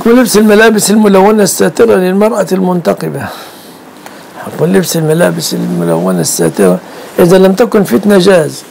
حكم لبس الملابس الملونة الساترة للمرأة المنتقبة. حكم لبس الملابس الملونة الساترة إذا لم تكن فتنة جاز،